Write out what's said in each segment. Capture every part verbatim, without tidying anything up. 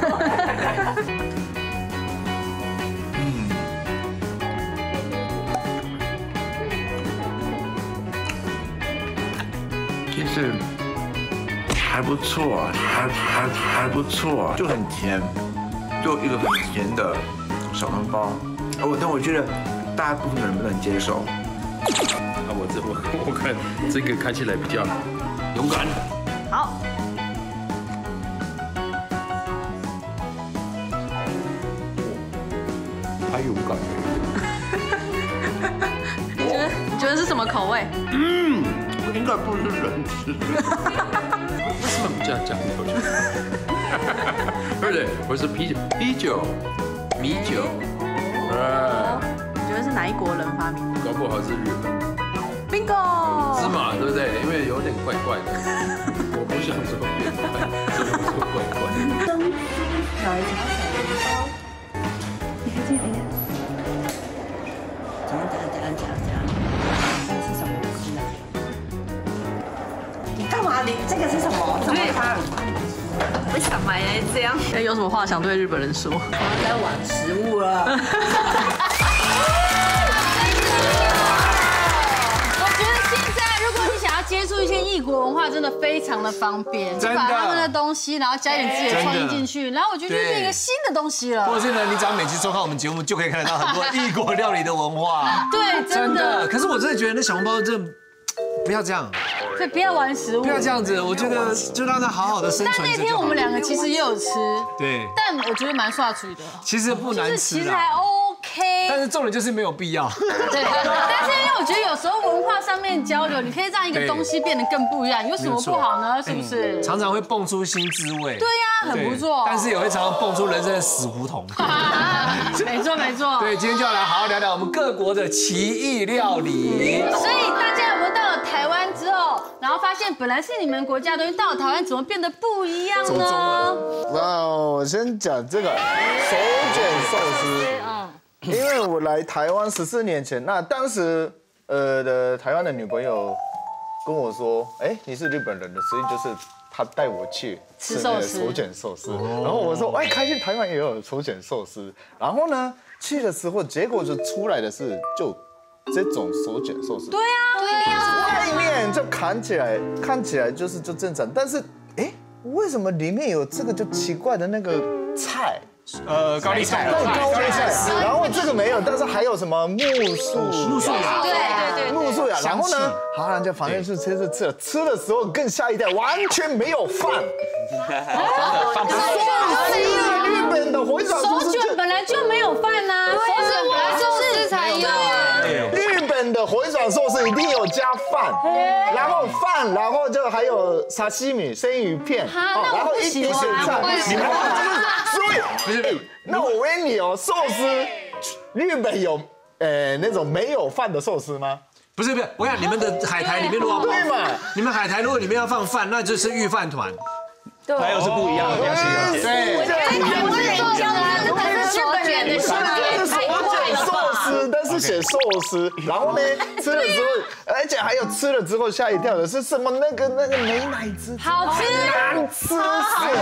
嗯，其实还不错，还还还不错，就很甜，就一个很甜的小笼包。我但我觉得大部分的人不能接受。 啊，我这我我看这个看起来比较勇敢。 好。 还勇敢。 你觉得你觉得是什么口味？ 嗯，应该不是人吃的。 为什么这样讲？我觉得，不是，我是啤酒，啤酒，米酒。啊， 你觉得是哪一国人发明的？ 搞不好是日本。 Bingo！ 芝麻对不对？因为有点怪怪的。我不想说变态，只能说怪怪。 珍珠奶茶小笼包。 你看这个，怎么讲讲讲讲？这是什么东西啊？你干嘛？你这个是什么？怎么看？ 为什么这样？有什么话想对日本人说？ 不要再玩食物了。 我觉得现在，如果你想要接触一些异国文化，真的非常的方便，就把他们的东西，然后加点自己的创意进去，然后我觉得就变一个新的东西了。 或者是呢，你只要每期收看我们节目，就可以看得到很多异国料理的文化。 对，真的。 可是我真的觉得那小笼包真的不要这样， 所以不要玩食物， 不要这样子。我觉得就让它好好的生存。 但那天我们两个其实也有吃， 对， 但我觉得蛮刷嘴的。 其实不难吃， 其实还 OK。 但是重点就是没有必要。 对，但是因为我觉得有时候文化上面交流，你可以让一个东西变得更不一样，有什么不好呢？是不是？ 常常会蹦出新滋味。 对呀，很不错。 但是也会常常蹦出人生的死胡同。 没错没错。 对，今天就要来好好聊聊我们各国的奇异料理。 所以大家有没有到了台湾之后，然后发现本来是你们国家的东西，到了台湾怎么变得不一样呢？ 那我先讲这个手卷寿司。嗯。因为我来台湾十四年前，那当时呃的台湾的女朋友跟我说，哎，你是日本人的，所以就是她带我去吃那个手卷寿司。然后我说，哎，开心台湾也有手卷寿司。然后呢，去的时候结果就出来的是就这种手卷寿司。 对呀，对呀。 外面就看起来看起来就是就正常，但是哎，为什么里面有这个就奇怪的那个菜？ 呃，高丽菜， 对高丽菜，然后这个没有，但是还有什么木薯、 木薯芽， 对对对， 木薯芽，然后呢，好，人家反正是吃吃吃了，吃的时候更吓一跳，完全没有饭， 放不下。日本的回转寿司手卷本来就没有饭呐，手卷本来就是才有啊。 日本的回转寿司一定有加饭，然后饭，然后就还有沙西米生鱼片，然后一点点菜，你们所以。 不是，那我问你哦，寿司，日本有呃那种没有饭的寿司吗？ 不是不是，我想你们的海苔里面如果对嘛， 你们海苔如果里面要放饭，那就是御饭团， 还有是不一样的东西。 对， 我是说，这是手卷的， 这是手卷寿司，但是写寿司，然后呢吃了之后，而且还有吃了之后吓一跳的是什么？那个那个美乃滋， 好吃， 难吃死了。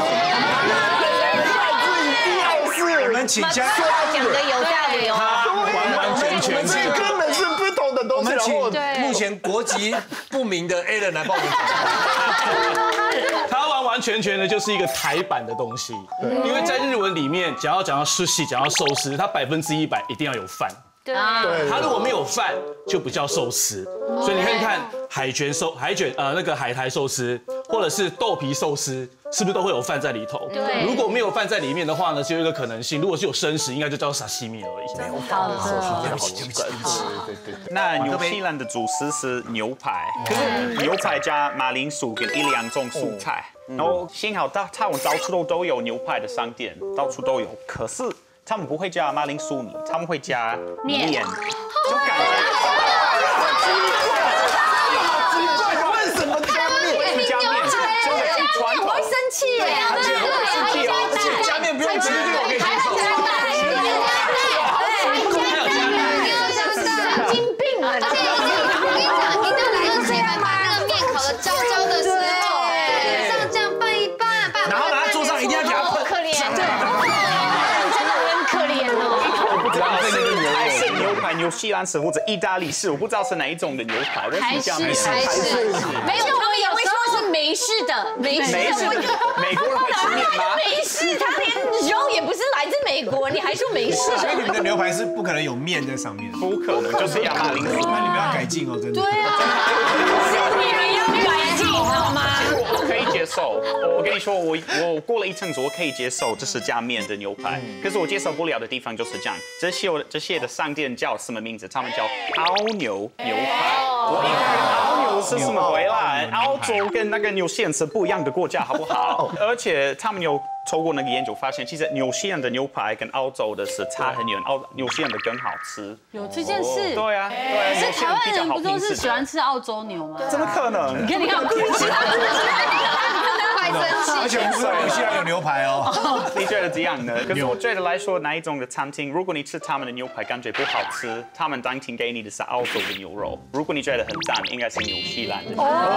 我们请家讲的有道理哦， 完完全全这根本是不同的东西。 我们请目前国籍不明的 Alan 来帮我们讲。 它完完全全的就是一个台版的东西，因为在日文里面，只要讲到sushi，讲到寿司，它百分之一百一定要有饭。 对， 它如果没有饭，就不叫寿司。所以你看看海卷寿、海卷呃那个海苔寿司，或者是豆皮寿司，是不是都会有饭在里头？ 对。 如果没有饭在里面的话呢，就有一个可能性，如果是有生食，应该就叫沙西米而已。 没有饭的寿司，对不起，对不起，对不起。对对对。 那纽西兰的主食是牛排，可是牛排加马铃薯跟一两种蔬菜，然后幸好它它们到处都都有牛排的商店，到处都有，可是。 他们不会加马铃薯米，他们会加面，就感觉奇怪，为什么加面？ 为什么加面？就是很传统。 我会生气耶， 而且会生气哦， 而且加面不用吃，这个我可以接受。 神经病啊！而且我跟你讲，一到来之前把那个面烤的焦焦的时候，上这样拌一拌， 然后拿在桌上一定要给它喷， 可怜。 纽西兰式或者意大利式，我不知道是哪一种的牛排，但还是是加面还是没有，他们也会说是美式的，美式美式的。 美国人会吃面吗？ 美式，他连肉也不是来自美国，你还说美式？ 所以你们的牛排是不可能有面在上面， 不可能，就是亚麻铃薯。 那你们要改进哦，真的。 对啊， 是你们要改进好吗？ 我可以接受，我跟你说，我我过了一阵子，我可以接受这是加面的牛排，可是我接受不了的地方就是这样，这些这些的商店叫什么名字？他们叫牦牛牛排。我以为牦牛是什么回来？澳洲跟那个纽西兰是不一样的国家，好不好？而且他们有透过那个研究发现，其实纽西兰的牛排跟澳洲的是差很远，澳纽西兰的更好吃。 有这件事？ 对啊，对啊。 可是台湾人不都是喜欢吃澳洲牛吗？ 怎么可能？ 你看，你看，我故意吃它， 快生气！ 而且不是纽西兰有牛排哦。 你觉得怎样呢？可是我觉得来说，哪一种的餐厅，如果你吃他们的牛排感觉不好吃，他们当天给你的是澳洲的牛肉。如果你觉得很赞，应该是纽西兰的。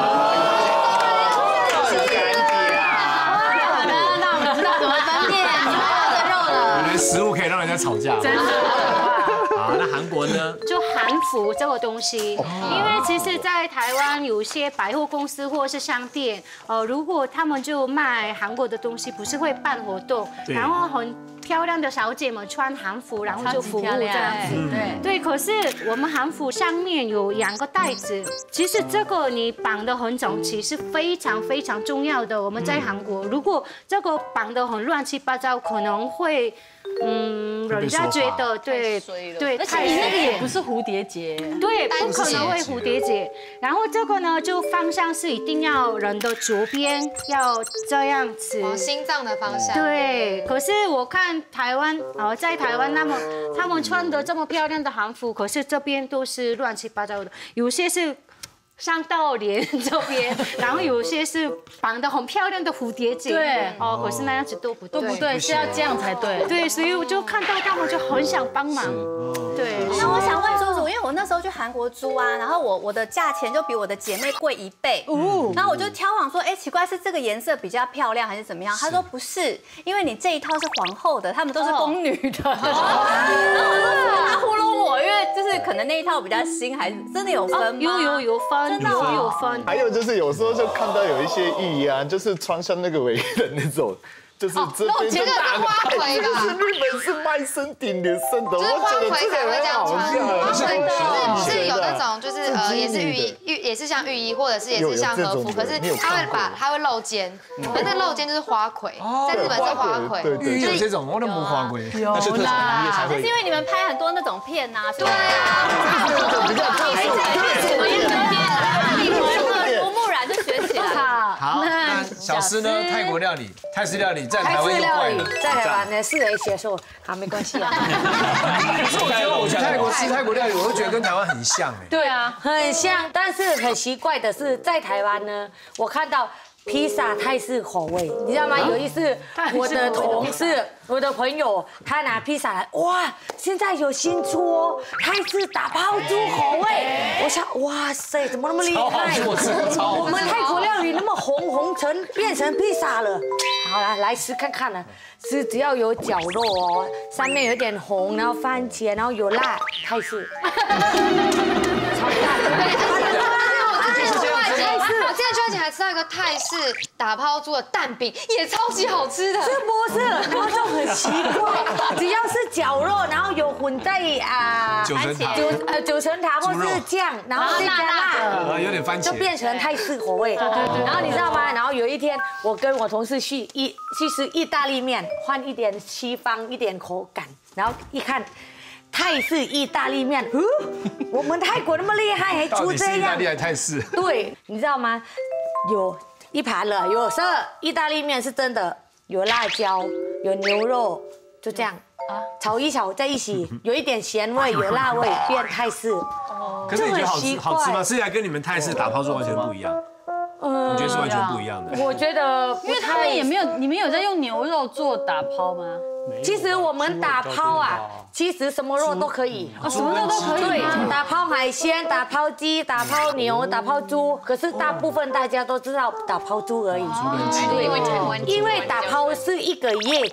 是干净啊！好的，那我们知道怎么分辨牛肉的肉了。 原来食物可以让人家吵架。 真的。 好，那韩国呢？ 就韩服这个东西，因为其实，在台湾有些百货公司或者是商店，呃，如果他们就卖韩国的东西，不是会办活动，然后很漂亮的小姐们穿韩服，然后就服务这样子。对对，可是我们韩服上面有两个带子，其实这个你绑得很整齐是非常非常重要的。我们在韩国，如果这个绑得很乱七八糟，可能会。嗯，人家觉得对对， 而且你那个也不是蝴蝶结， 对，不可能会蝴蝶结。然后这个呢，就方向是一定要人的左边要这样子， 往心脏的方向。 对，可是我看台湾，呃，在台湾那么他们穿的这么漂亮的韩服，可是这边都是乱七八糟的，有些是。上到脸这边，然后有些是绑得很漂亮的蝴蝶结， 对， 哦，可是那样子都不对， 都不对，是要这样才对， 对，所以我就看到他们就很想帮忙，对。 那我想问叔叔，因为我那时候去韩国租啊，然后我我的价钱就比我的姐妹贵一倍，哦，然后我就挑网说，哎，奇怪是这个颜色比较漂亮还是怎么样？他说不是，因为你这一套是皇后的，他们都是宫女的，然后他糊弄我，因为就是可能那一套比较新，还是真的有分吗？ 有有有分。真的有分， 还有就是有时候就看到有一些浴衣啊，就是穿上那个围的那种，就是这边就大花魁的， 就是日本是卖身顶连身的，我觉得这个很好笑。花魁是是有那种就是呃也是浴衣浴也是像浴衣或者是也是像和服，可是他会把他会露肩，可是那露肩就是花魁，在日本是花魁。 浴衣有这种，我都没花魁， 那是特产行业才会。 是因为你们拍很多那种片呐， 对啊， 比较特殊。 吴木然就学起来。 好，那小师呢？泰国料理、泰式料理在台湾又怪了， 在台湾呢是人接受，好没关系啊。 可是我觉得我去泰国吃泰国料理，我都觉得跟台湾很像哎。 对啊，很像，但是很奇怪的是，在台湾呢，我看到。披萨泰式口味，你知道吗？有一次我的同事、我的朋友，他拿披萨来，哇，现在有新出哦，泰式打抛猪口味。我想，哇塞，怎么那么厉害？我们泰国料理那么红红成变成披萨了。好了，来吃看看了，是只要有绞肉哦，上面有点红，然后番茄，然后有辣，泰式。超辣！ 我之前去还吃到一个泰式打抛猪的蛋饼，也超级好吃的。 是不是？然后就很奇怪，只要是绞肉，然后有混在啊九层塔、 九呃九层塔或是酱，然后再加辣， 有点番茄， 就变成泰式口味。对对对。然后你知道吗？然后有一天，我跟我同事去意去吃意大利面，换一点西方一点口感，然后一看。泰式意大利面，嗯，我们泰国那么厉害，还出这样。 意大利还泰式？ 对，你知道吗？有一盘了，有时候意大利面是真的有辣椒，有牛肉，就这样啊，炒一炒在一起，有一点咸味，有辣味，变泰式。哦， 可是你觉得好吃好吃吗？吃起来跟你们泰式打抛猪完全不一样。嗯，你觉得是完全不一样的？ 我觉得， 因为他们也没有，你们有在用牛肉做打抛吗？ 其实我们打抛啊，其实什么肉都可以， 什么肉都可以。 对，打抛海鲜、打抛鸡、打抛牛、打抛猪，可是大部分大家都知道打抛猪而已。 因为台湾， 因为打抛是一个叶子，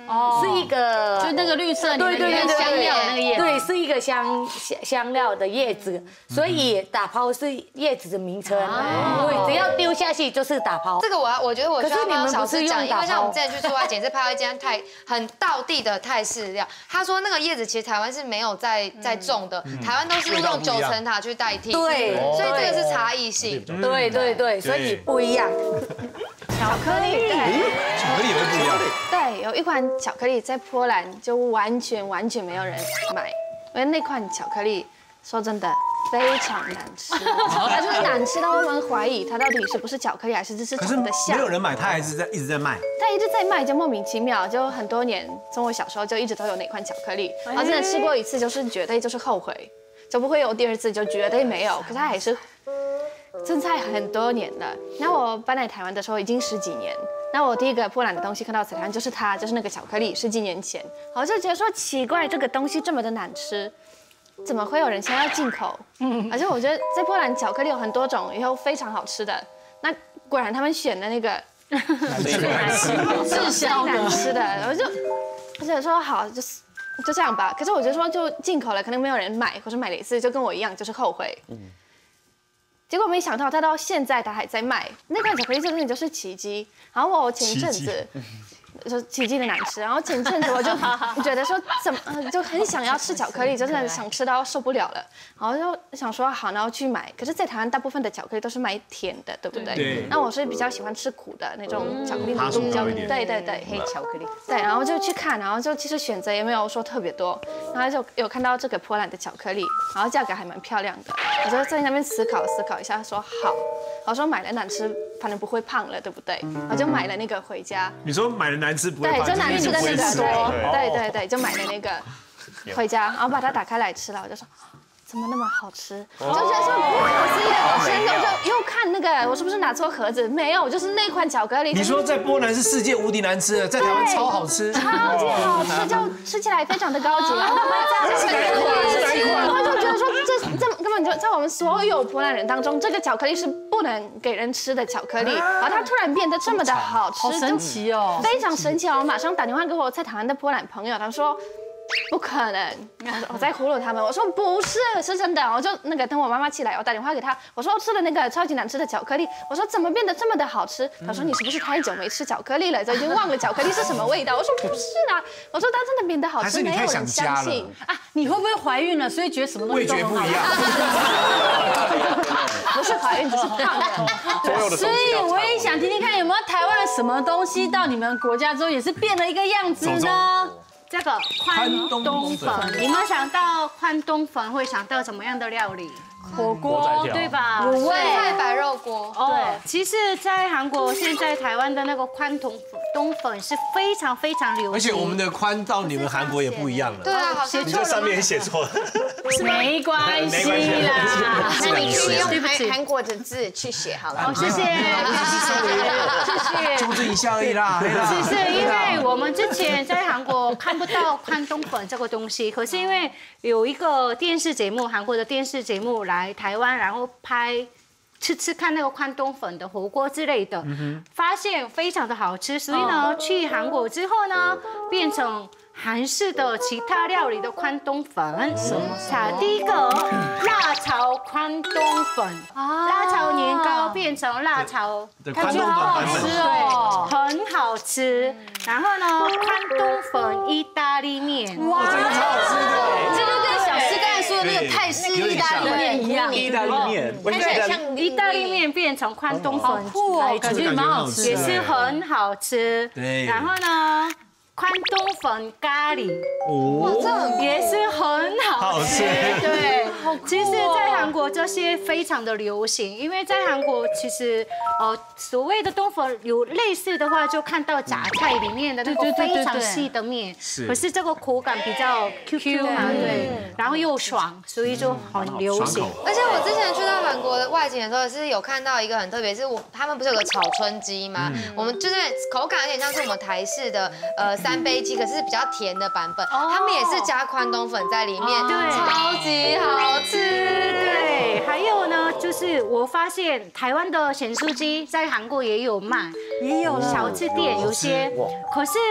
哦，是一个， 就那个绿色， 对对对对， 香料那个叶子， 对，是一个香香香料的叶子，所以打抛是叶子的名称，对，只要丢下去就是打抛。 这个我要，我觉得我需要帮小师讲，因为像我们之前去出外景是拍到一间泰很道地的泰式料，他说那个叶子其实台湾是没有在在种的，台湾都是用九层塔去代替， 对， 所以这个是差异性， 对对对，所以不一样。 巧克力，对， 巧克力也会不一样。 对，有一款巧克力在波兰就完全完全没有人买，因为那款巧克力说真的非常难吃，它就是难吃到我们怀疑它到底是不是巧克力，还是只是长得像。 没有人买，它还是在一直在卖。 它一直在卖，就莫名其妙，就很多年，从我小时候就一直都有那款巧克力，然后真的吃过一次，就是绝对就是后悔，就不会有第二次，就绝对没有。可是它还是。真在很多年了。那我搬来台湾的时候已经十几年。那我第一个波兰的东西看到在台湾就是它，就是那个巧克力，十几年前，我就觉得说奇怪，这个东西这么的难吃，怎么会有人想要进口？嗯，而且我觉得在波兰巧克力有很多种，也有非常好吃的。那果然他们选的那个最难吃、滞销难吃的，我就我觉得说好就是。就这样吧，可是我觉得说就进口了，可能没有人买，或者买了一次就跟我一样，就是后悔。嗯。结果没想到，他到现在他还在卖那款巧克力，真的就是奇迹。然后我前一阵子就奇迹的难吃，然后前阵子我就觉得说怎么就很想要吃巧克力，真的想吃到受不了了，然后就想说好，然后去买。可是，在台湾大部分的巧克力都是买甜的，对不对？对。那我是比较喜欢吃苦的那种巧克力，浓度比较对对对， 黑巧克力。 对，然后就去看，然后就其实选择也没有说特别多，然后就有看到这个波兰的巧克力，然后价格还蛮漂亮的，我就在那边思考思考一下，说好，我说买了难吃，反正不会胖了，对不对？我就买了那个回家。 你说买了难吃不会胖？ 对， 就难吃的那个，对对对，就买了那个回家，然后把它打开来吃了，我就说。怎么那么好吃？就觉得说不可思议的，真的，我就又看那个，我是不是拿错盒子？没有，就是那款巧克力。 你说在波兰是世界无敌难吃的，在台湾超好吃， 超级好吃，就吃起来非常的高级。然后吃起来我就觉得说这这根本就在我们所有波兰人当中，这个巧克力是不能给人吃的巧克力，然后它突然变得这么的好吃， 好神奇哦， 非常神奇哦！我马上打电话给我在台湾的波兰朋友，他说。不可能！我在糊弄他们。我说不是，是真的。我就那个等我妈妈起来，我打电话给她，我说我吃了那个超级难吃的巧克力。我说怎么变得这么的好吃？她说你是不是太久没吃巧克力了，就已经忘了巧克力是什么味道？我说不是啊，我说它真的变得好吃，没有人相信啊！你会不会怀孕了，所以觉得什么东西都很好？味觉不一样。不是怀孕，只是胖的。所以我也想听听看，有没有台湾的什么东西到你们国家之后也是变了一个样子呢？ 这个宽东粉，你们想到宽东粉会想到怎么样的料理？ 火锅对吧？ 卤味、菜白肉锅。 对，其实，在韩国现在台湾的那个宽东东粉是非常非常流行， 而且我们的宽到你们韩国也不一样了。 对啊，好像你这上面也写错了。 没关系啦， 那你去用韩韩国的字去写好了。 好，谢谢， 谢谢，纠正一下而已啦。 其实因为我们之前在韩国看不到宽东粉这个东西，可是因为有一个电视节目，韩国的电视节目来台湾，然后拍吃吃看那个宽东粉的火锅之类的，发现非常的好吃，所以呢，去韩国之后呢，变成韩式的其他料理的宽东粉。什么？它第一个辣炒宽东粉，辣炒年糕变成辣炒宽东粉版本， 对，很好吃。然后呢，宽东粉意大利面， 哇，这个超好吃的， 这个跟小师刚才说的那个泰式意大利面一样， 意大利面， 看起来像意大利面变成宽东粉， 酷哦，感觉蛮好吃， 也是很好吃。 对， 然后呢？宽东粉咖喱， 哇，这也是很好吃。对，其实，在韩国这些非常的流行，因为在韩国其实呃所谓的冬粉有类似的话，就看到杂菜里面的那个非常细的面，可是这个口感比较 Q Q 嘛，对，然后又爽，所以就很流行。 而且我之前去到韩国的外景的时候，是有看到一个很特别，是我他们不是有个炒春鸡吗？我们就是口感有点像是我们台式的呃。三杯鸡，可是比较甜的版本，他们也是加宽东粉在里面，对，超级好吃。 对，还有呢，就是我发现台湾的咸酥鸡在韩国也有卖，也有小吃店有些，可是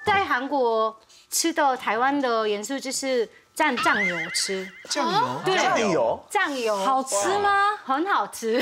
在韩国吃的台湾的元素就是蘸酱油吃。 酱油？ 对， 酱油， 酱油好吃吗？ 很好吃。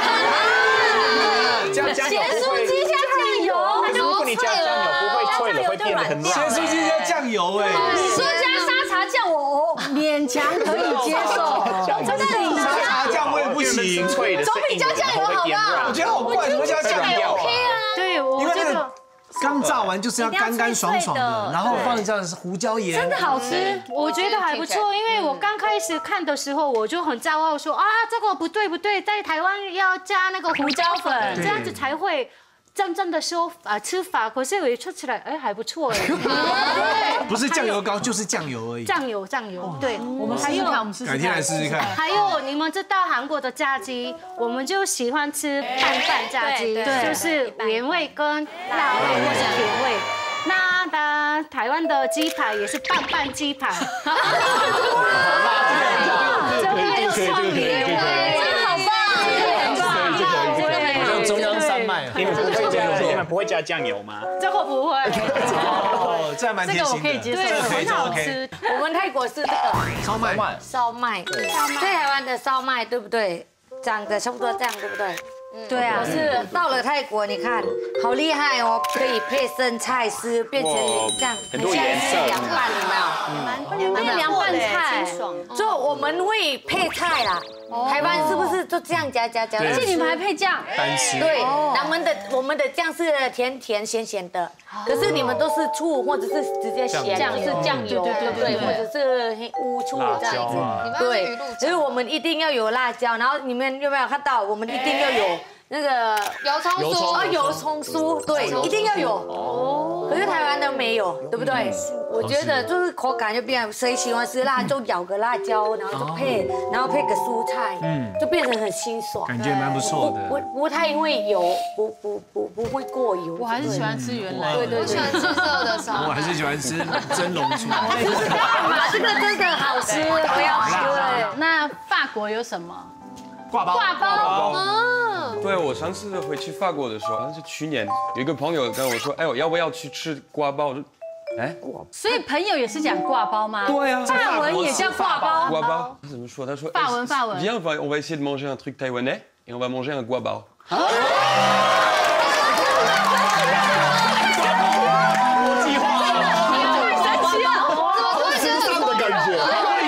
加酱油咸酥鸡加酱油， 如果你加酱油不会脆了，会变得很咸酥鸡加酱油哎。 你说加沙茶酱，我勉强可以接受。真的， 沙茶酱我也不行， 脆的， 总比加酱油好吧？ 我觉得好怪，怎么加酱油啊？ 对，我觉得。 刚炸完就是要干干爽爽的，然后放这样胡椒盐， 真的好吃，我觉得还不错。因为我刚开始看的时候，我就很骄傲说啊，这个不对不对，在台湾要加那个胡椒粉，这样子才会真正的说啊吃法。可是我一吃起来，哎，还不错哎。 不是酱油膏，就是酱油而已。 酱油酱油，对，我们试试看，我们试试看， 改天来试试看。 还有你们知道韩国的炸鸡，我们就喜欢吃拌拌炸鸡，就是原味跟辣味或是甜味。那的台湾的鸡排也是拌拌鸡排，这个很有创意，真的好棒，很棒，这个很像中央山脉， 你们不会加，你们不会加酱油吗？ 这个不会。 哦，这还蛮贴心的， 这个我可以接受，很好吃。 我们泰国是这个烧麦， 烧麦，在台湾的烧麦对不对？长得差不多这样对不对？对啊。可是到了泰国，你看好厉害哦，可以配生菜丝，变成这样， 很多颜色， 凉拌有没有？ 蛮凉拌菜， 就我们会配菜啦。台湾是不是就这样夹夹夹？ 而且你们还配酱， 单吃。 对，我们的我们的酱是甜甜咸咸的，可是你们都是醋或者是直接咸，就是酱油，对不对？或者是乌醋这样子。对，所以我们一定要有辣椒，然后你们有没有看到？我们一定要有那个油葱酥啊，油葱酥，对，一定要有。哦。可是台湾都没有，对不对？我觉得就是口感就变，谁喜欢吃辣就咬个辣椒，然后就配，然后配个蔬菜，嗯，就变成很清爽， 感觉蛮不错的。 不不太会油，不不不不会过油。 我还是喜欢吃原来， 对对， 我喜欢吃热的烧。 我还是喜欢吃蒸笼出来。 这个真的好吃，不要吃。 那法国有什么？ 挂包。 挂包。嗯。 对，我上次回去法国的时候，好像是去年，有一个朋友跟我说，哎，我要不要去吃挂包？我说，哎， 所以朋友也是讲挂包吗？ 对啊， 法文也叫挂包。 挂包，他怎么说？他说， 法文法文。 Viens, on va on va essayer de manger un truc taïwanais et on va manger un guabao。 国际化， 神奇啊！ 好时尚的感觉，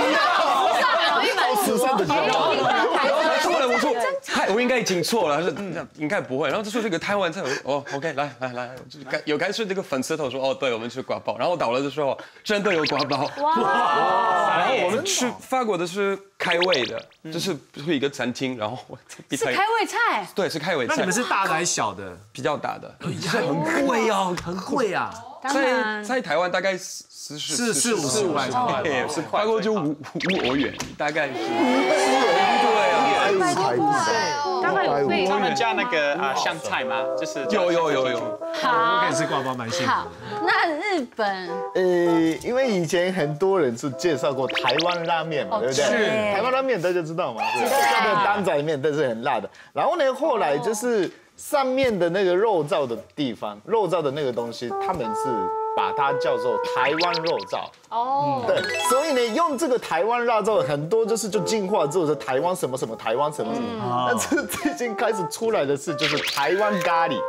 好时尚的感觉。 后来我说，嗨，我应该听错了，他说嗯，应该不会。然后他说这个台湾菜，我说哦 ，OK， 来来来，就是有开始这个粉丝头说哦，对，我们吃刮包。然后倒了的时候，真的有刮包。哇！然后我们去法国的是开胃的，就是去一个餐厅，然后是开胃菜。 对，是开胃菜。 那你们是大的还是小的？ 比较大的， 很贵哦，很贵啊。 在在台湾大概四十四四五四五万， 是法国就五五欧元，大概是。对啊。 一百多块哦， 大概有贵。 他们加那个啊香菜吗？就是有有有有。 好， 可以吃挂包蛮幸福。 好，那日本， 呃，因为以前很多人是介绍过台湾拉面嘛，对不对？ 是。 台湾拉面大家知道吗？是那个担仔面，但是很辣的。然后呢，后来就是上面的那个肉燥的地方，肉燥的那个东西，他们是把它叫做台湾肉燥。哦，对，所以呢，用这个台湾辣椒很多就是就进化之后是台湾什么什么台湾什么什么，但是最近开始出来的是就是台湾咖喱，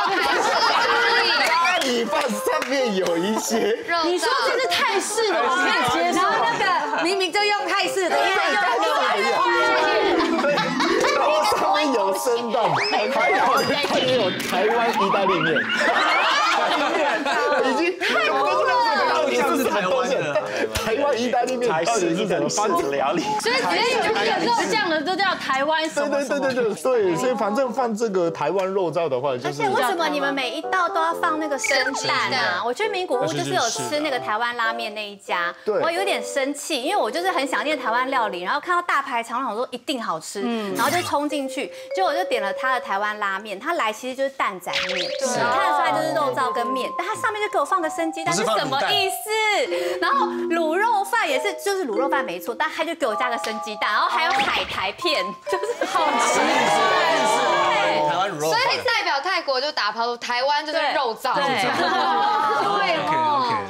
咖喱饭上面有一些， 你说这是泰式的，我可以接受。 然后那个明明就用泰式的，因为咖喱对，然后上面有生蛋，还有还有台湾意大利面，已经太不知道到底是什么东西。台湾意大利面到底是什么番子料理？ 所以只要有是这样的，都叫台湾什么？ 对对对对对对，所以反正放这个台湾肉燥的话，就是。 而且为什么你们每一道都要放那个生蛋啊？我去名古屋就是有吃那个台湾拉面那一家，我有点生气，因为我就是很想念台湾料理，然后看到大排长龙，我说一定好吃，然后就冲进去，结果我就点了他的台湾拉面，他来其实就是蛋仔面，看得出来就是肉燥跟面，但他上面就给我放个生鸡蛋，是什么意思？然后卤肉饭也是，就是卤肉饭没错，但他就给我加个生鸡蛋，然后还有海苔片，就是好奇怪。 所以代表泰国就打抛，台湾就是肉燥。 对，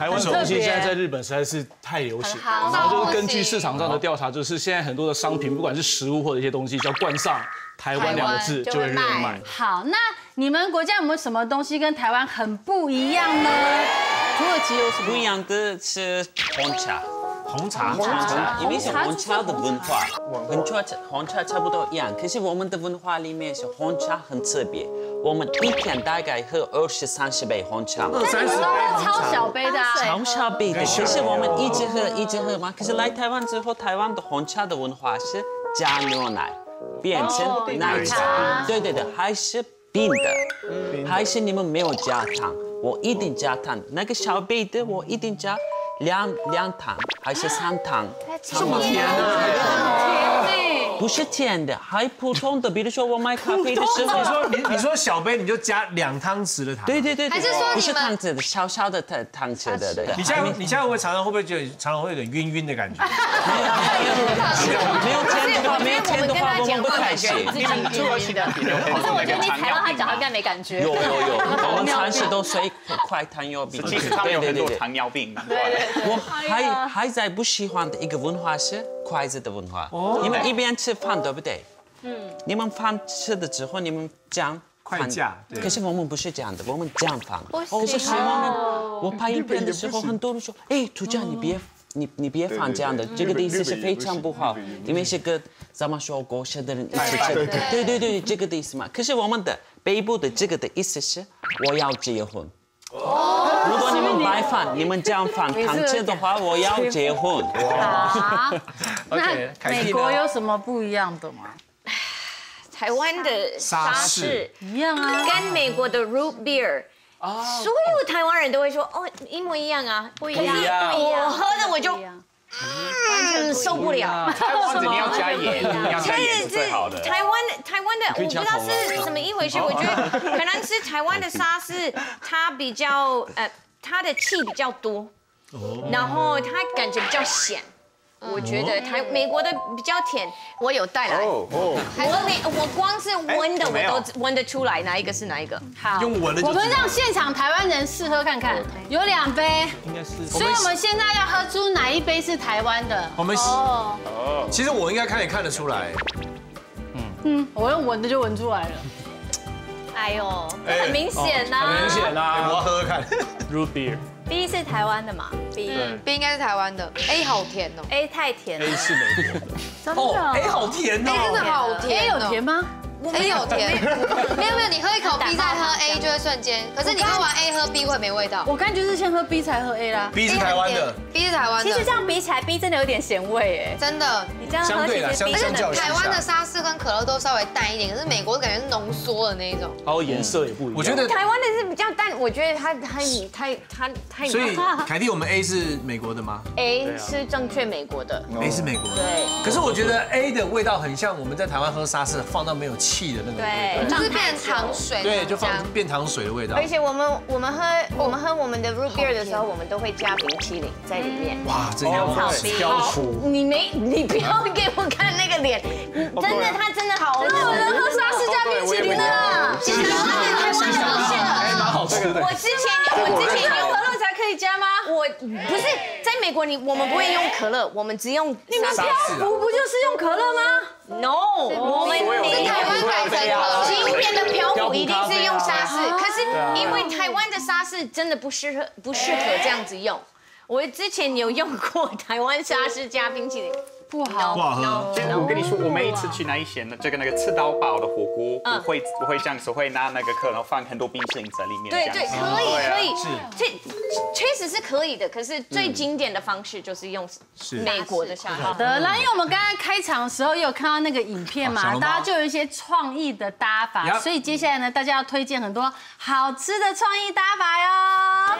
台湾的东西现在在日本实在是太流行，然后就是根据市场上的调查，就是现在很多的商品，不管是食物或者一些东西，只要冠上台湾两个字，就会热卖。 好，那你们国家有没有什么东西跟台湾很不一样呢？土耳其有什么不一样的是红茶。 红茶， 红茶，因为是红茶的文化，跟茶红茶差不多一样。可是我们的文化里面是红茶很特别，我们一天大概喝二十三十杯红茶。 二三十杯超小杯的， 超小杯的。可是我们一直喝，一直喝嘛。可是来台湾之后，台湾的红茶的文化是加牛奶变成奶茶，对对对，还是冰的，还是你们没有加糖，我一定加糖。那个小杯的我一定加。两两糖还是三糖？ 这么甜啊！ 不是甜的，还普通的。比如说我买咖啡的时候， 你说你你说小杯你就加两汤匙的糖？ 对对对， 还是说不是汤匙的，小小的汤汤匙的。对。 你现在你现在会常常会不会觉得常常会有点晕晕的感觉？ 没有甜的话，没有甜的话，我们不开心。 你很晕的。可是我觉得你踩到他脚，他应该没感觉。 有有有，我们三十多岁快糖尿病。 其实他们有很多糖尿病。 对对对。我还还在不喜欢的一个文化是筷子的文化。你们一边吃饭对不对？嗯。你们饭吃了之后，你们讲筷架。 可是我们不是这样的，我们讲饭。可是是我们，我拍影片的时候，很多人说，哎，涂家你别。你你别放这样的，这个的意思是非常不好，因为是个怎么说过世的人一起吃，对对对，这个的意思嘛。可是我们的北部的这个的意思是我要结婚。如果你们白饭，你们这样放糖吃的话，我要结婚。 好，那美国有什么不一样的吗？ 台湾的沙士一样啊， 跟美国的 root beer。哦，所有台湾人都会说哦，一模一样啊，不一样。我喝的我就嗯受不了。 台湾你要加盐，你要加盐是最好的。 台湾的台湾的我不知道是什么一回事，我觉得可能是台湾的沙士它比较呃它的气比较多，然后它感觉比较咸。我觉得台美国的比较甜，我有带来。哦哦，我连我光是闻的我都闻得出来哪一个是哪一个。 好，用闻的。我们让现场台湾人试喝看看，有两杯，应该是。所以我们现在要喝出哪一杯是台湾的？ 我们哦哦，其实我应该看也看得出来。 嗯嗯，我用闻的就闻出来了。 哎呦，很明显呐， 很明显呐，我要喝喝看。 Root beer。 B 是台湾的嘛 ？B B 应该是台湾的。A 好甜哦 ，A 太甜了。 A 是美国。 真的 ？A 好甜哦 ，A 真的好甜。 A 有甜吗 ？A 有甜。没有没有，你喝一口 B 再喝 A 就会瞬间，可是你喝完 A 喝 B 会没味道。 我刚就是先喝 B 才喝 A 啦。 B 是台湾的 ，B 是台湾的。 其实这样比起来 ，B 真的有点咸味哎。 真的， 你这样喝其实 B 而且台湾的沙士跟可乐都稍微淡一点，可是美国感觉是浓缩的那一种。 然后颜色也不一样。 我觉得台湾的是比较淡，我觉得它它太它太。 所以凯蒂，我们 A 是美国的吗 ？A 是正确美国的。 A 是美国的。 对。 可是我觉得 A 的味道很像我们在台湾喝沙士放到没有气的那个味道。 就是变糖水。 对，就放变糖水的味道。 而且我们我们喝我们喝我们的 root beer 的时候，我们都会加冰淇淋在里面。 哇，这样挑出。你没你不要给我看那个脸，真的他真的好。 真的有人喝沙士加冰淇淋的啦。 其实台湾很现了。 还蛮好吃的。 我之前我之前用可乐才可以加吗？ 我不是在美国，你我们不会用可乐，我们只用。 你们漂浮不就是用可乐吗 ？No， 我们台湾改成可乐。 今天的漂浮一定是用沙士，可是因为台湾的沙士真的不适合不适合这样子用。我之前有用过台湾沙士加冰淇淋。 不好， 不好喝。 我跟你说，我每一次去那一些呢，这个那个吃到饱的火锅，我会我会这样子，会拿那个可，然后放很多冰淇淋在里面。 对对，可以可以， 是这确实是可以的。可是最经典的方式就是用美国的沙士。 好的，然后因为我们刚才开场的时候也有看到那个影片嘛，大家就有一些创意的搭法，所以接下来呢，大家要推荐很多好吃的创意搭法哟。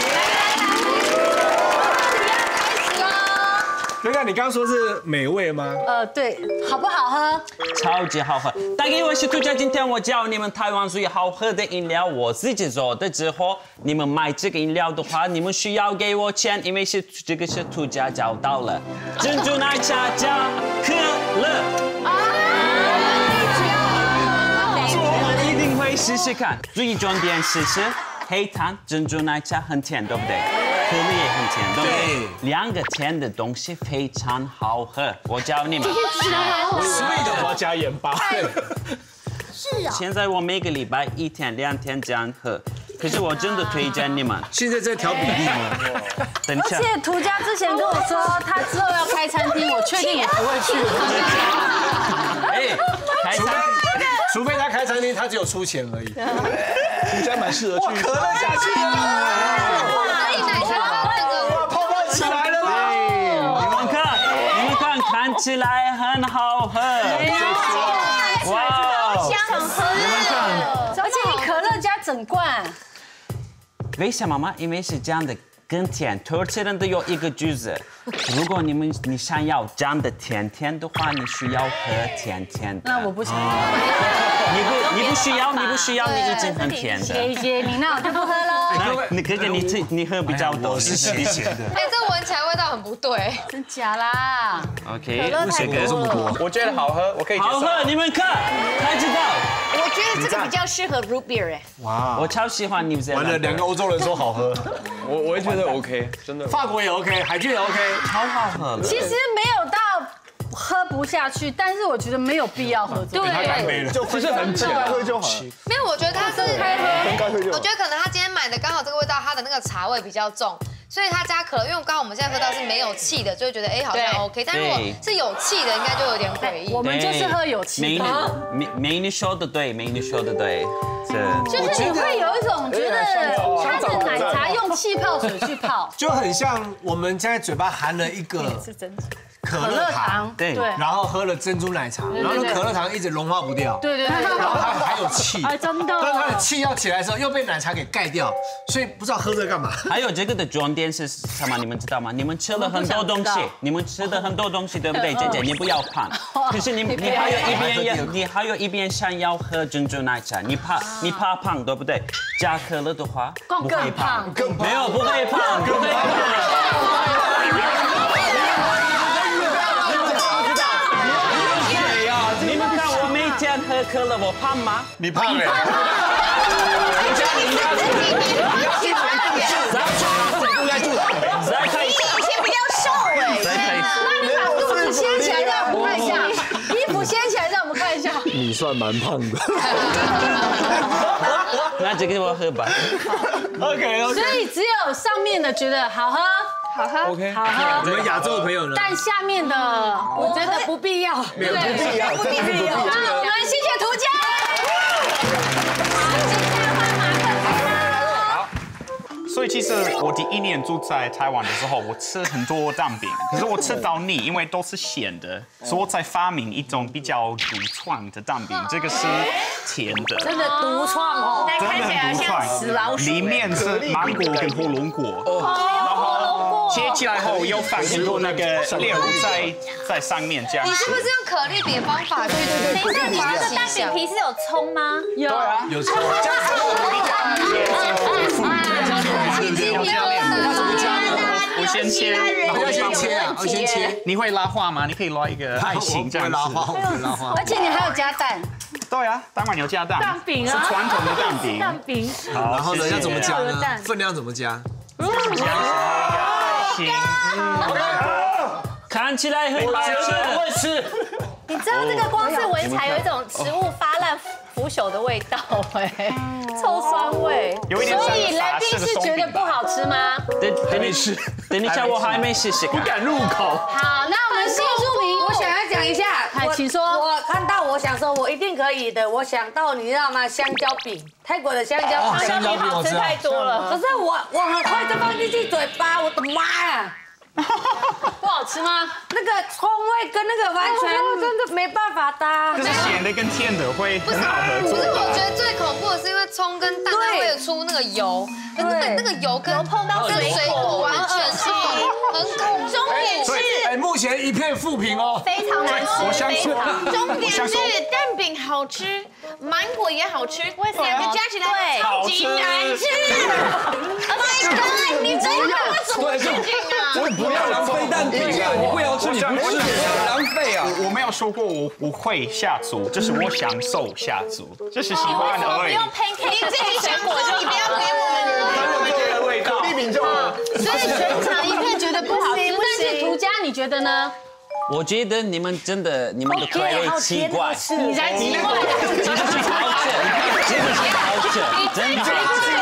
那个你刚刚说是美味吗？ 呃，对，好不好喝？ 超级好喝。大家我是涂家，今天我教你们台湾最好喝的饮料，我自己做的。之后你们买这个饮料的话，你们需要给我钱，因为是这个是涂家找到了。珍珠奶茶加可乐。我们一定会试试看。最重点是是黑糖珍珠奶茶很甜，对不对？ 可乐也很甜，对，两个甜的东西非常好喝，我教你们。 sweet 我要加盐巴。 是啊。现在我每个礼拜一天两天这样喝，可是我真的推荐你们。 现在在调比例吗？ 等一下。 而且涂家之前跟我说，他之后要开餐厅，我确定也不会去。 哎，开餐厅，除非他开餐厅，他只有出钱而已。 涂家蛮适合去。 哇，可乐下去了。哇，泡泡起来了吗？ 你们看，你们看，看起来很好喝。哇， 想喝。你们看，而且你可乐加整罐。 为什么吗？因为是这样的。更甜，土耳其人都有一个句子，如果你们你想要这样的甜甜的话，你需要喝甜甜的。 那我不想要。 你不你不需要，你不需要，你已经很甜的。 谢谢你，那我就不喝喽。 你哥哥你自你喝比较多， 是咸咸的。 哎，这闻起来味道很不对。 真假啦 ？OK， 不行，这么多。 我觉得好喝，我可以接受。 好喝，你们看，才知道。 我觉得这个比较适合 root beer 哎。 哇，我超喜欢 New Zealand。 完了，两个欧洲人说好喝。 我我也觉得 OK， 真的。 法国也 OK， 海军也 OK， 超好喝。 其实没有到喝不下去，但是我觉得没有必要喝。 对，他干杯了， 就其实很简单， 喝就好了。 没有，我觉得他是该喝就好。 我觉得可能他今天买的刚好这个味道，它的那个茶味比较重，所以他加可乐。因为刚好我们现在喝到是没有气的，就会觉得哎好像 OK， 但如果是有气的，应该就有点诡异。 我们就是喝有气的。 美美女说的对，美女说的对， 就是你会有一种觉得它的奶茶用气泡水去泡， 就很像我们现在嘴巴含了一个是真的。 可乐糖， 对， 然后喝了珍珠奶茶，然后那可乐糖一直融化不掉， 对对对， 然后它还有气， 哎，真的， 但它的气要起来的时候又被奶茶给盖掉，所以不知道喝这个干嘛。 还有这个的重点是什么？你们知道吗？你们吃了很多东西，你们吃的很多东西，对不对？姐姐，你不要胖，可是你你还有一边要，你还有一边想要喝珍珠奶茶，你怕你怕胖，对不对？加可乐的话不会胖，没有不会胖，不会胖。喝可乐我胖吗？ 你胖哎！ 你家你家自己你你要先胖点， 不该住， 你以前比较瘦哎， 那你把肚子掀起来让我们看一下，衣服掀起来让我们看一下。 你算蛮胖的。 那这个我喝吧。 OK OK。 所以只有上面的觉得好喝。 好喝 ，OK， 好喝。 我们亚洲的朋友呢？ 但下面的我觉得不必要， 没有不必要， 不必要。好，我们谢谢涂家。 好，所以其实我第一年住在台湾的时候，我吃很多蛋饼，可是我吃到腻，因为都是咸的，所以我才发明一种比较独创的蛋饼，这个是甜的。 真的独创哦， 真的很独创，里面是芒果跟火龙果。然后切起来后又放很多那个炼乳在在上面，这样。 你是不是用可丽饼的方法？对对对。等一下，你那个蛋饼皮是有葱吗？ 有。 对啊， 有葱。 这样子我比我先切，然后先切啊，我先切。 你会拉花吗？你可以拉一个爱心这样子。 拉花，我拉花。 而且你还有加蛋。 对啊，当然有加蛋。 蛋饼啊， 是传统的蛋饼。 蛋饼。 然后呢，要怎么加呢？分量怎么加？ 看起来很好吃， 我会吃。 你知道这个光是闻起来有一种食物发烂腐朽的味道哎，臭酸味。 有一点。 所以来宾是觉得不好吃吗？ 等等你试，等一下我还没试试， 不敢入口。 好，那我们新住民， 我想要讲一下， 请说。 我看到我想说，我一定可以的。我想到你知道吗？香蕉饼，泰国的香蕉饼， 香蕉饼我知道。 吃太多了。 可是我我很快就放进去嘴巴，我的妈呀！ 不好吃吗？ 那个葱味跟那个完全真的没办法搭。 可是咸的跟甜的会很好合作。 不是，我觉得最恐怖的是因为葱跟蛋它会有出那个油，那个那个油跟碰到跟水果完全是很恐怖。 重点是， 哎，目前一片负评哦， 非常难吃。 我相信。 重点是蛋饼好吃，芒果也好吃，两个加起来超级难吃。Oh my god！ 你真的为什么事情啊？ 不要浪费蛋饼啊！你不要吃，你不吃，不要浪费啊！ 我没有说过我我会下厨，就是我享受下厨，就是喜欢而已。 不用 pancake，你自己享受，你不要给我们。 这个味道，可丽饼就所以全场一片觉得不好吃，但是涂家你觉得呢？ 我觉得你们真的，你们的口味奇怪， 你才奇怪， 其实是好吃，其实是好吃，真的。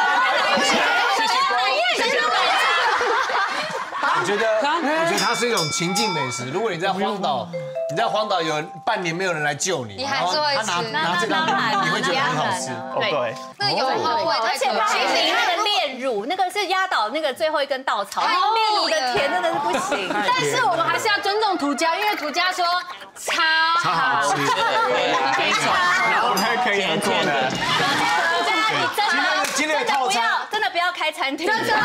我觉得，我觉得它是一种情境美食。如果你在荒岛，你在荒岛有半年没有人来救你， 你还是会吃， 拿拿这个，你会觉得很好吃。 对， 那油耗味， 而且其实它的炼乳那个是压倒那个最后一根稻草，炼乳的甜真的是不行。 但是我们还是要尊重涂家，因为涂家说超好吃， 非常然后还可以合作的。 你真的今天的真的不要真的不要开餐厅，真的。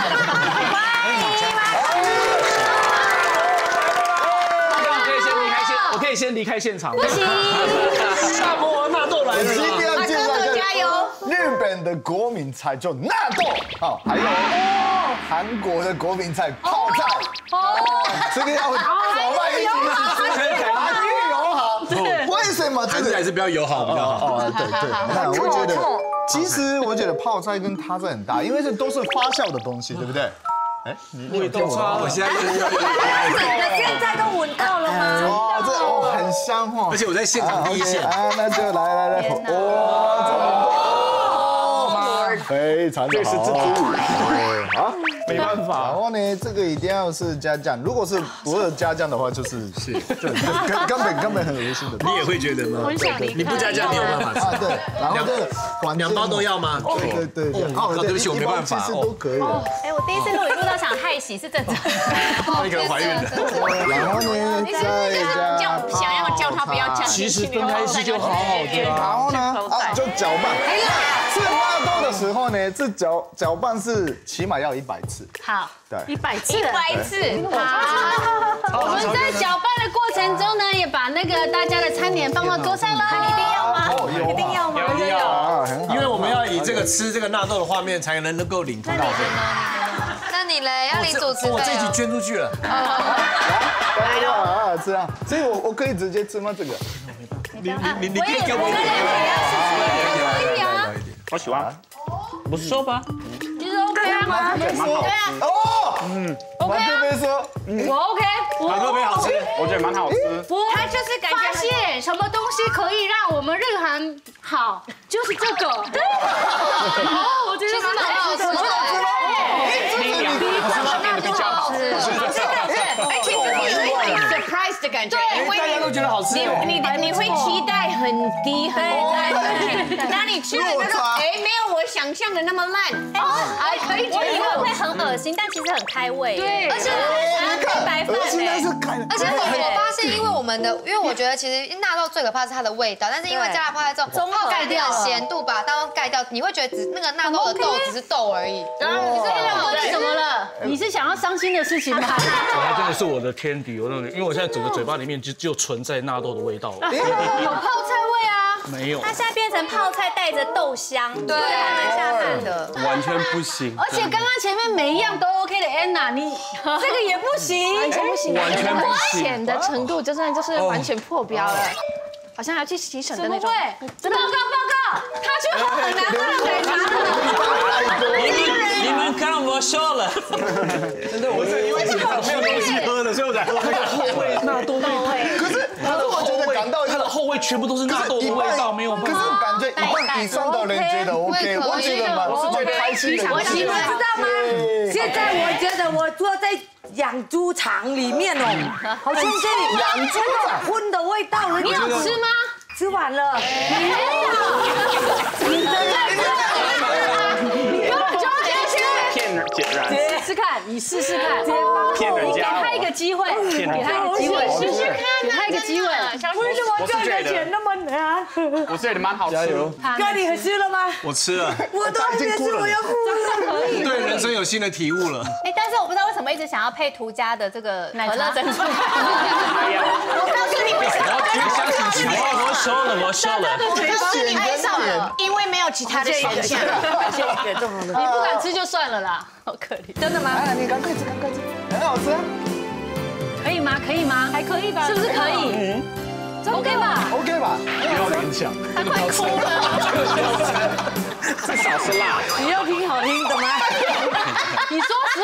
我可以先离开现场。 不行， 萨摩亚纳豆来了。 今天要介绍一个加油！ 日本的国民菜就纳豆，好，还有韩国的国民菜泡菜。哦，这个要早晚一起吃，还越友好。为什么？ 还是还是比较友好比较好。 哦，对对，那我觉得，其实我觉得泡菜跟它是很大，因为这都是发酵的东西，对不对？哎， 味道差，我现在现在都闻到了吗？ 哦，这哦很香哦， 而且我在现场第一线啊，那就来来来，哇，这么多，非常的好，这是蜘蛛羽，好， 没办法。 然后呢，这个一定要是加酱，如果是不是加酱的话，就是是，就根根本根本很恶心的。 你也会觉得吗？你不加酱，你有办法吃啊？对，然后这个两包都要吗？ 对对对， 哦，对不起，我没办法。 其实都可以。 哎，我第一次录影录到想害喜是正常。 那个怀孕的。 然后呢，再加叫想要叫他不要这样， 其实分开吃就好好的。 然后呢，啊，就搅拌。吃纳豆的时候呢，这搅搅拌是起码要一百次。 好， 对， 一百次， 一百次。 好，我们在搅拌的过程中呢，也把那个大家的餐点放到桌上了，一定要吗？ 一定要吗？ 一定要，因为我们要以这个吃这个纳豆的画面，才能能够领通告费。 那你嘞？要领主持我这一集费哦。 捐出去了。 来呀啊，吃啊！所以我我可以直接吃吗？这个？ 你你你你可以给我一点。 可以啊， 我喜欢。 不错吧？ 其实 OK 啊， 马克杯说，哦，嗯，马克杯说， 我 OK， 马克杯好吃，我觉得蛮好吃。 他就是感觉发现什么东西可以让我们日韩好，就是这个。哦，我觉得蛮好吃的。 你两个方面的比较好吃， 而且就是有一种 surprise 的感觉，因为大家都觉得好吃。 你你你会期待很低很低，那你吃了就说，哎，没有我想象的那么烂，还可以觉我以为会得很恶心，但其实很开胃。 对， 而且配白饭现在是开， 而且我发现，因为我们的，因为我觉得其实纳豆最可怕是它的味道，但是因为加了泡菜之后，泡菜的咸度把它盖掉，你会觉得只那个纳豆的豆只是豆而已。 你是黑老哥，你怎么了？你是想要伤心的事情吗？ 我还真的是我的天敌，我那因为我现在整个嘴巴里面就只有存在纳豆的味道了。 有泡菜味啊。 没有， 它现在变成泡菜带着豆香，对，还蛮下饭的， 完全不行。 而且刚刚前面每一样都 OK 的 Anna， 你这个也不行， 完全不行， 完全不行， 浅的程度就真的就是完全破标了，好像要去洗省的那种。 怎么会？报告报告，他去喝很难喝的奶茶了。 你们你们看我说了， 真的，我是因为没有东西喝的，所以我才喝那个后味纳豆味。 可是可是我觉得感到它的后味全部都是纳豆的味道，没有办可是法。 感觉一半以上的人觉得 OK， 我觉得蛮是最开心的。 你们知道吗？现在我觉得我坐在养猪场里面哦，好像这养猪啊， 荤的味道了。 你有吃吗？ 吃完了。 没有。你真的你根本就骗人解燃， 试试看，你试试看， 骗人家， 你给他一个机会，给他一个机会，试试看，给他一个机会。 为什么赚的钱那么难？ 我觉得蛮好吃。 哥，你吃了吗？ 我吃了， 我都还没吃，我要哭了。 对人生有新的体悟了。 哎，但是我不知道为什么一直想要配涂家的这个可乐珍珠。 我告诉你为什么？ 我说了，我说了， 我告诉你爱上了，因为没有其他的选项。 你不敢吃就算了啦，好可怜。 真的吗？ 哎，你赶快吃，赶快吃，很好吃啊。 可以吗？可以吗？还可以吧？是不是可以？嗯 ，OK 吧 ？OK 吧？ 不要勉强， 他快哭了。 至少是辣。 你要听好听的吗？ 你说实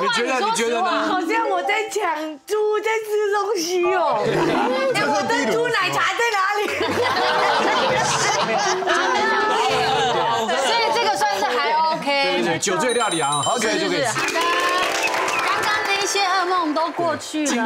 话，你说实话， 好像我在抢猪在吃东西哦。哎，我的猪奶茶在哪里？ 所以这个算是还 OK。 对对，酒醉料理啊 ，OK 就可以吃。 好的，刚刚那些噩梦都过去了。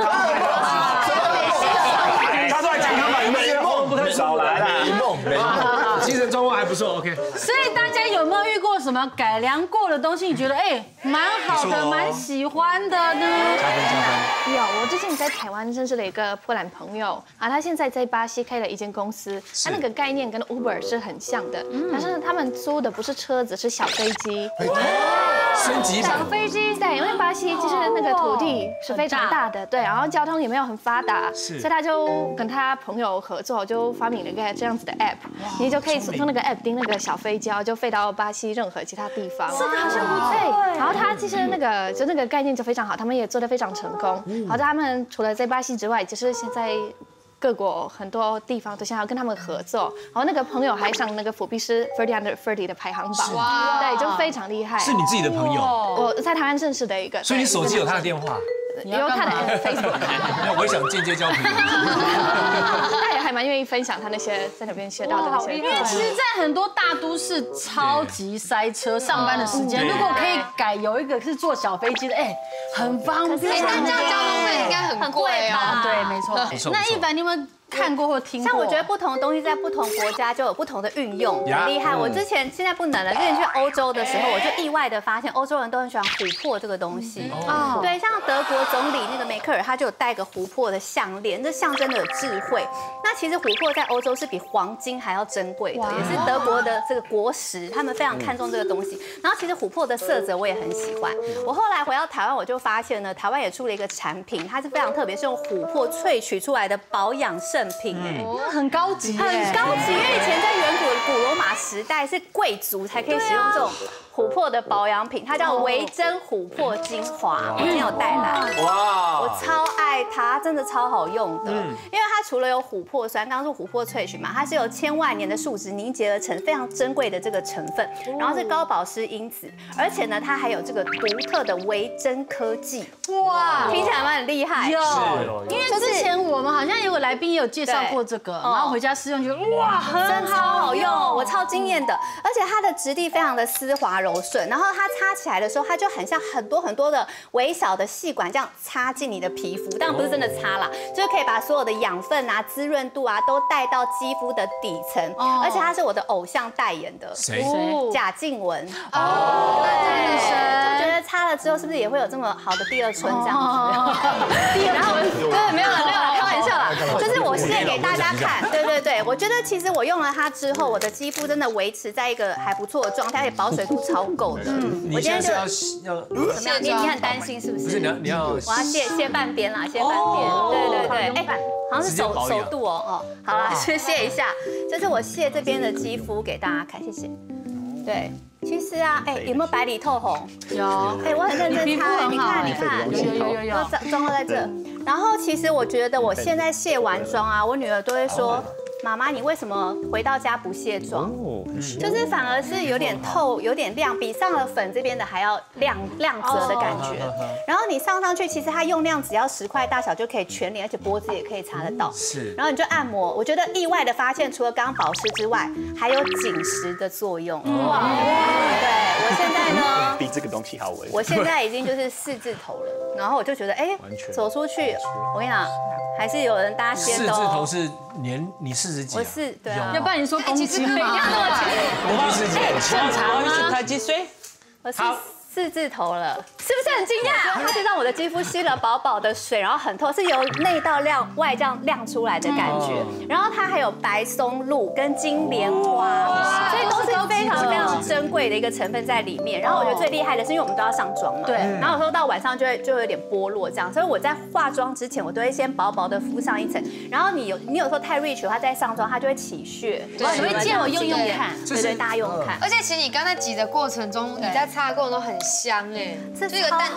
他都在健康版，有没有梦不太少来了？梦，精神状况还不错 ，OK。 所以大家有没有遇过什么改良过的东西？你觉得哎蛮好的，蛮喜欢的呢？ 有，我最近在台湾认识了一个波兰朋友啊，他现在在巴西开了一间公司，他那个概念跟 Uber 是很像的，但是他们租的不是车子，是小飞机。 升级版小飞机，对，因为巴西其实那个土地是非常大的，对，然后交通也没有很发达，所以他就跟他朋友合作，就发明了一个这样子的 app， 你就可以用那个 app 订那个小飞机，然后就飞到巴西任何其他地方。 这个好像不对，然后他其实那个就那个概念就非常好，他们也做得非常成功。好，他们除了在巴西之外，就是现在。各国很多地方都想要跟他们合作，然后那个朋友还上那个福布斯 thirty under thirty 的排行榜，哇，对，就非常厉害。 是你自己的朋友？ 我在台湾认识的一个。 所以你手机有他的电话？ 有他的 Facebook。 没有，我也想间接交朋友。 他也还蛮愿意分享他那些在那边学到的那些。 因为其实，在很多大都市超级塞车，上班的时间，如果可以改有一个是坐小飞机的，哎，很方便。 但这样交通费应该很贵吧？对，没错。那一凡，你有没有看过或听过？ 像我觉得不同的东西在不同国家就有不同的运用，很厉害。我之前现在不能了，之前去欧洲的时候，我就意外的发现欧洲人都很喜欢琥珀这个东西。哦，对，像德国总理那个梅克尔，他就有戴个琥珀的项链，这象征的有智慧。那其实琥珀在欧洲是比黄金还要珍贵的，也是德国的这个国石，他们非常看重这个东西。然后其实琥珀的色泽我也很喜欢。我后来回到台湾，我就发现呢，台湾也出了一个产品，它是非常特别，是用琥珀萃取出来的保养圣品，哎， 很高级， 很高级。因为以前在远古的古罗马时代，是贵族才可以使用这种琥珀的保养品，它叫维珍琥珀精华，我今天有带来。哇，我超爱它，真的超好用的。因为它除了有琥珀酸，刚刚说琥珀萃取嘛，它是由千万年的树脂凝结而成非常珍贵的这个成分，然后是高保湿因子，而且呢，它还有这个独特的维珍科技。哇，听起来蛮很厉害。 有，因为之前我们好像有个来宾也有介绍过这个，然后回家试用，觉得哇， 真超好用，我超惊艳的。而且它的质地非常的丝滑柔顺，然后它擦起来的时候，它就很像很多很多的微小的细管这样插进你的皮肤，当然不是真的擦啦，就是可以把所有的养分啊、滋润度啊都带到肌肤的底层。而且它是我的偶像代言的， 谁？ 贾静雯。哦，对，就觉得擦了之后是不是也会有这么好的第二春这样子？第二春，对，没有了，没有了，开玩笑啦，就是我试给大家看。对对对，我觉得其实我用了它之后，我的肌肤真的维持在一个还不错的状态，而且保水度超够的。 你现在是要要怎么样？你你很担心是不是？ 不是，你要你要。 我要卸卸半边啦，卸半边。对对对，哎，好像是手手度哦哦。好了，先卸一下，这是我卸这边的肌肤给大家看，谢谢。对。其实啊，哎，有没有白里透红？ 有， 哎，我很认真擦，你看，你看， 有有有有， 都妆都在这。然后其实我觉得我现在卸完妆啊，我女儿都会说。妈妈，你为什么回到家不卸妆？就是反而是有点透、有点亮，比上了粉这边的还要亮亮泽的感觉。然后你上上去，其实它用量只要十块大小就可以全脸，而且脖子也可以擦得到。是。然后你就按摩，我觉得意外的发现，除了刚刚保湿之外，还有紧实的作用。哇！对，我现在呢， 比这个东西好闻。 我现在已经就是四字头了，然后我就觉得，哎，走出去，我跟你讲，还是有人搭肩的。 四字头是年你四十几？ 我是对啊， 要不然你说公斤吗？ 公斤是几？ 正常吗？他几岁？ 我是四字头了，是不是很惊讶？它就让我的肌肤吸了饱饱的水，然后很透，是由内到亮外这样亮出来的感觉。然后它还有白松露跟金莲花，所以都是非常非常珍贵的一个成分在里面。然后我觉得最厉害的是，因为我们都要上妆嘛，对。然后有时候到晚上就会就有点剥落这样，所以我在化妆之前，我都会先薄薄的敷上一层。然后你有你有时候太 rich 的话，再上妆它就会起屑。 对，你会借我用用看， 对对，大家用看。 而且其实你刚才挤的过程中，你在擦的过程中很香哎， 这就一个淡淡的香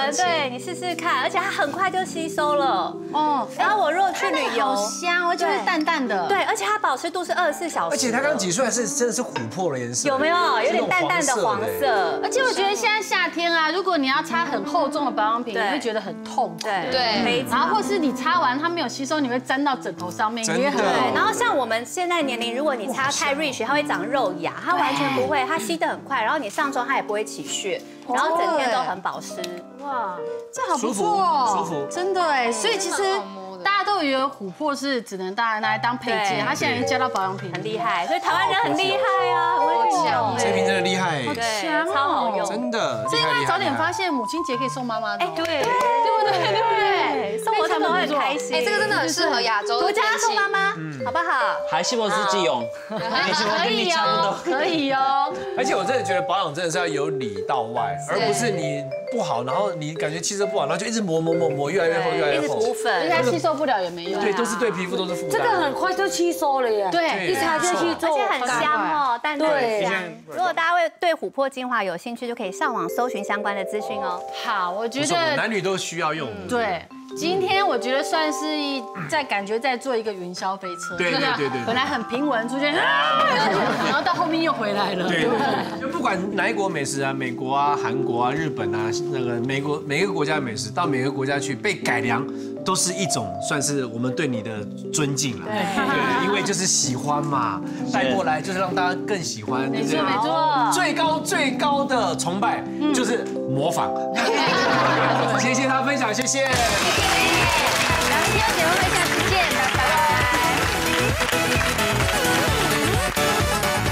闻，对你试试看，而且它很快就吸收了。哦，然后我如果去旅游， 好香，而且是淡淡的。 对，而且它保湿度是二十四小时。 而且它刚挤出来是真的是琥珀的颜色， 有没有？有点淡淡的黄色。 而且我觉得现在夏天啊，如果你要擦很厚重的保养品，你会觉得很痛。 对对，然后或是你擦完它没有吸收，你会粘到枕头上面，也很痛。 然后像我们现在年龄，如果你擦太 rich， 它会长肉芽，它完全不会，它吸得很快，然后你上妆它也不会起屑，然后整天都很保湿。哇， 这好不错哦， 舒服， 真的哎。所以其实大家都以为琥珀是只能大家拿来当配件，它现在已经加到保养品， 很厉害。所以台湾人很厉害啊，很会用。 这瓶真的厉害， 好强哦， 超好用， 真的。 这应该早点发现，母亲节可以送妈妈的。哎， 对， 对不对？对不对？ 送我他们会很开心。 哎，这个真的很适合亚洲。 我家送妈妈，好不好？ 还是我自己用， 可以哦，可以哦。 而且我真的觉得保养真的是要由里到外，而不是你不好，然后你感觉气色不好，然后就一直磨磨磨磨，越来越厚，越来越厚， 补粉， 而且它吸收不了也没用。 对，都是对皮肤都是负担。 这个很快就吸收了耶， 对， 一擦就吸收， 而且很香哦，淡淡的香。如果大家会对琥珀精华有兴趣，就可以上网搜寻相关的资讯哦。 好，我觉得男女都需要用。 对。今天我觉得算是在感觉在做一个云霄飞车， 对对对对， 本来很平稳出现，然后到后面又回来了。 对，就不管哪一国美食啊，美国啊、韩国啊、日本啊，那个美国每一个国家的美食，到每个国家去被改良，都是一种算是我们对你的尊敬了。对，因为就是喜欢嘛，带过来就是让大家更喜欢。 没错没错， 最高最高的崇拜就是模仿。谢谢他分享，谢谢。 然后第二节目会下次见，拜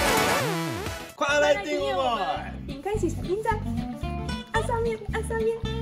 拜。快来订我！ 点开启小铃铛，按上面，按上面。